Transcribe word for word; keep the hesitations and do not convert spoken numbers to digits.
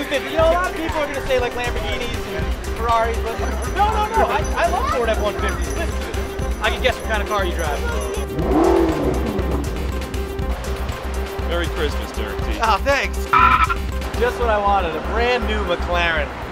fifty. You know, a lot of people are going to say like Lamborghinis and Ferraris, but no, no, no. I, I love Ford F one fifties. Listen, I can guess what kind of car you drive. Merry Christmas, Derek T. Oh, thanks. Just what I wanted, a brand new McLaren.